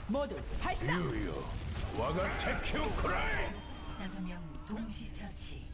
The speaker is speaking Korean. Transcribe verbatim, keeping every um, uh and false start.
모두 발사! 유유 와가 테큐 쿠라이. 다섯 명 동시 처치.